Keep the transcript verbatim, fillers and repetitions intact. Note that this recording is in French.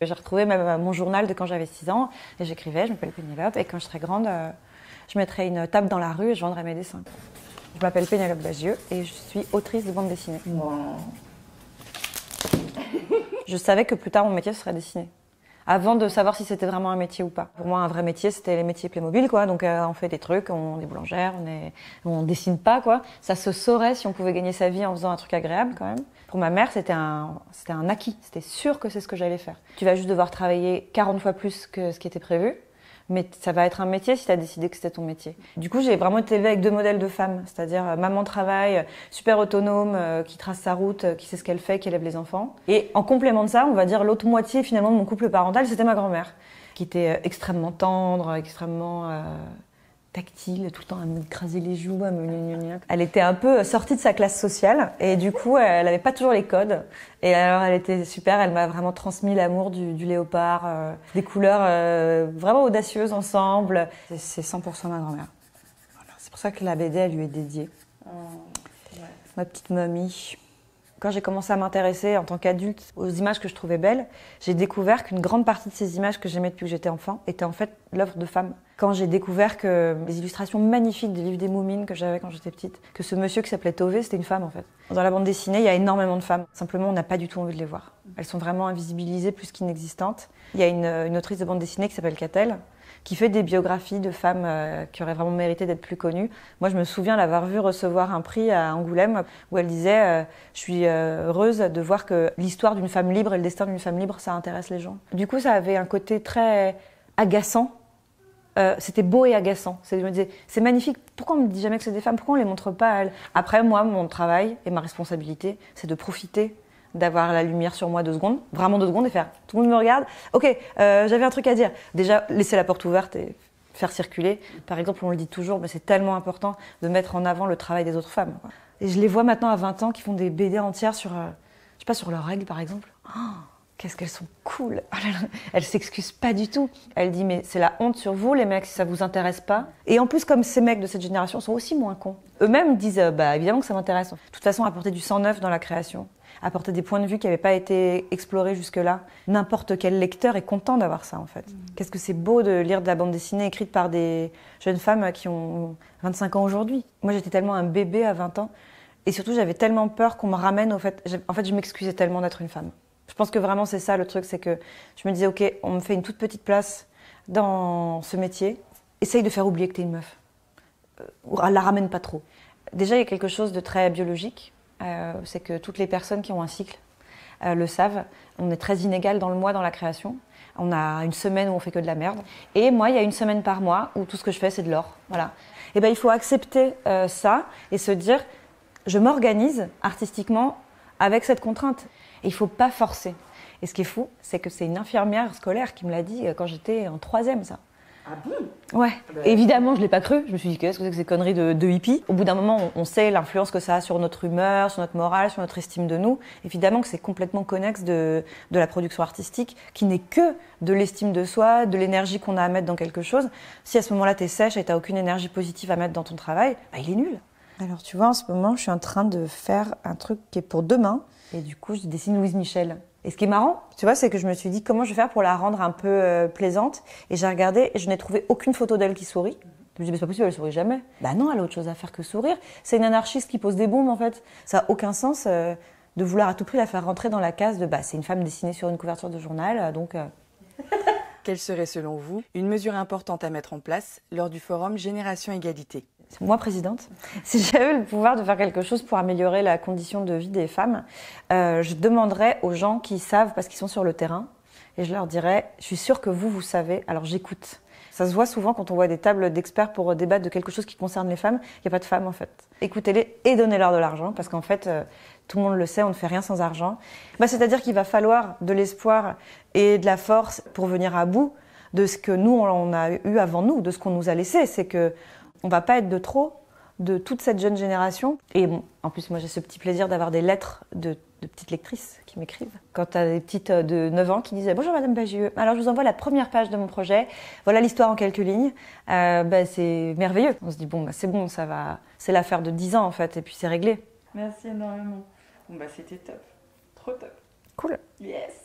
J'ai retrouvé ma, mon journal de quand j'avais six ans et j'écrivais, je m'appelle Pénélope et quand je serai grande, euh, je mettrai une table dans la rue et je vendrai mes dessins. Je m'appelle Pénélope Bagieux et je suis autrice de bande dessinée. Wow. Je savais que plus tard mon métier serait dessiner. Avant de savoir si c'était vraiment un métier ou pas. Pour moi, un vrai métier, c'était les métiers Playmobil, quoi. Donc, euh, on fait des trucs, on est boulangère, on est, on dessine pas, quoi. Ça se saurait si on pouvait gagner sa vie en faisant un truc agréable, quand même. Pour ma mère, c'était un, c'était un acquis. C'était sûr que c'est ce que j'allais faire. Tu vas juste devoir travailler quarante fois plus que ce qui était prévu. Mais ça va être un métier si tu as décidé que c'était ton métier. Du coup, j'ai vraiment été élevée avec deux modèles de femmes, c'est-à-dire euh, maman travail, super autonome, euh, qui trace sa route, euh, qui sait ce qu'elle fait, qui élève les enfants. Et en complément de ça, on va dire l'autre moitié finalement de mon couple parental, c'était ma grand-mère, qui était euh, extrêmement tendre, extrêmement euh, tactile, tout le temps à me craser les joues, à me gna. Elle était un peu sortie de sa classe sociale et du coup, elle avait pas toujours les codes. Et alors, elle était super, elle m'a vraiment transmis l'amour du, du léopard, euh, des couleurs euh, vraiment audacieuses ensemble. C'est cent pour cent ma grand-mère. Voilà. C'est pour ça que la B D, elle lui est dédiée. Oh, ouais. Ma petite mamie. Quand j'ai commencé à m'intéresser en tant qu'adulte aux images que je trouvais belles, j'ai découvert qu'une grande partie de ces images que j'aimais depuis que j'étais enfant étaient en fait l'œuvre de femmes. Quand j'ai découvert que les illustrations magnifiques des livres des Moumines que j'avais quand j'étais petite, que ce monsieur qui s'appelait Tové, c'était une femme en fait. Dans la bande dessinée, il y a énormément de femmes. Simplement, on n'a pas du tout envie de les voir. Elles sont vraiment invisibilisées plus qu'inexistantes. Il y a une, une autrice de bande dessinée qui s'appelle Catel, qui fait des biographies de femmes euh, qui auraient vraiment mérité d'être plus connues. Moi, je me souviens l'avoir vue recevoir un prix à Angoulême où elle disait euh, « Je suis euh, heureuse de voir que l'histoire d'une femme libre et le destin d'une femme libre, ça intéresse les gens. » Du coup, ça avait un côté très agaçant. Euh, c'était beau et agaçant. Je me disais, c'est magnifique, pourquoi on me dit jamais que c'est des femmes? Pourquoi on les montre pas à elles? Après, moi, mon travail et ma responsabilité, c'est de profiter d'avoir la lumière sur moi deux secondes, vraiment deux secondes, et faire tout le monde me regarde. Ok, euh, j'avais un truc à dire. Déjà, laisser la porte ouverte et faire circuler. Par exemple, on le dit toujours, mais c'est tellement important de mettre en avant le travail des autres femmes, quoi. Et je les vois maintenant à vingt ans qui font des B D entières sur, euh, je sais pas, sur leurs règles, par exemple. Oh, qu'est-ce qu'elles sont cool! Oh là là, elle s'excuse pas du tout. Elle dit, mais c'est la honte sur vous, les mecs, si ça vous intéresse pas. Et en plus, comme ces mecs de cette génération sont aussi moins cons, eux-mêmes disent, euh, bah évidemment que ça m'intéresse. De toute façon, apporter du sang neuf dans la création, apporter des points de vue qui n'avaient pas été explorés jusque-là. N'importe quel lecteur est content d'avoir ça, en fait. Mmh. Qu'est-ce que c'est beau de lire de la bande dessinée écrite par des jeunes femmes qui ont vingt-cinq ans aujourd'hui. Moi, j'étais tellement un bébé à vingt ans. Et surtout, j'avais tellement peur qu'on me ramène au fait... En fait, je m'excusais tellement d'être une femme. Je pense que vraiment, c'est ça le truc, c'est que je me disais, ok, on me fait une toute petite place dans ce métier. Essaye de faire oublier que t'es une meuf. Euh, la ramène pas trop. Déjà, il y a quelque chose de très biologique. Euh, c'est que toutes les personnes qui ont un cycle euh, le savent. On est très inégal dans le mois, dans la création. On a une semaine où on fait que de la merde. Et moi, il y a une semaine par mois où tout ce que je fais, c'est de l'or. Voilà. Et ben, il faut accepter euh, ça et se dire, je m'organise artistiquement avec cette contrainte. Et il faut pas forcer. Et ce qui est fou, c'est que c'est une infirmière scolaire qui me l'a dit quand j'étais en troisième, ça. Ah bon? Ouais. Bah, Évidemment, je l'ai pas cru. Je me suis dit, qu'est-ce que c'est que ces conneries de, de hippie? Au bout d'un moment, on, on sait l'influence que ça a sur notre humeur, sur notre morale, sur notre estime de nous. Évidemment que c'est complètement connexe de, de la production artistique, qui n'est que de l'estime de soi, de l'énergie qu'on a à mettre dans quelque chose. Si à ce moment-là, t'es sèche et t'as aucune énergie positive à mettre dans ton travail, bah, il est nul. Alors, tu vois, en ce moment, je suis en train de faire un truc qui est pour demain. Et du coup, je dessine Louise Michel. Et ce qui est marrant, tu vois, c'est que je me suis dit comment je vais faire pour la rendre un peu euh, plaisante. Et j'ai regardé et je n'ai trouvé aucune photo d'elle qui sourit. Je me dis, mais c'est pas possible, elle sourit jamais. Bah non, elle a autre chose à faire que sourire. C'est une anarchiste qui pose des bombes, en fait. Ça n'a aucun sens euh, de vouloir à tout prix la faire rentrer dans la case de, bah, c'est une femme dessinée sur une couverture de journal, donc... Euh... Quelle serait, selon vous, une mesure importante à mettre en place lors du forum Génération Égalité? Moi, présidente, si j'avais le pouvoir de faire quelque chose pour améliorer la condition de vie des femmes, euh, je demanderais aux gens qui savent, parce qu'ils sont sur le terrain, et je leur dirais, je suis sûre que vous, vous savez, alors j'écoute. Ça se voit souvent quand on voit des tables d'experts pour débattre de quelque chose qui concerne les femmes, il n'y a pas de femmes en fait. Écoutez-les et donnez-leur de l'argent, parce qu'en fait, euh, tout le monde le sait, on ne fait rien sans argent. Bah, c'est-à-dire qu'il va falloir de l'espoir et de la force pour venir à bout de ce que nous, on a eu avant nous, de ce qu'on nous a laissé. C'est que on va pas être de trop de toute cette jeune génération. Et bon, en plus, moi, j'ai ce petit plaisir d'avoir des lettres de, de petites lectrices qui m'écrivent. Quand tu as des petites de neuf ans qui disent « Bonjour Madame Bagieux, alors je vous envoie la première page de mon projet. Voilà l'histoire en quelques lignes. Euh, » bah, c'est merveilleux. On se dit « Bon, bah, c'est bon, ça va. C'est l'affaire de dix ans en fait, et puis c'est réglé. » Merci énormément. Bon bah c'était top. Trop top. Cool. Yes.